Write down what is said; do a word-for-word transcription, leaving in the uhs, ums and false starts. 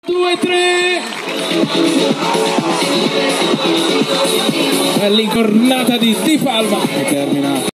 due tre l'incornata di Di Palma che termina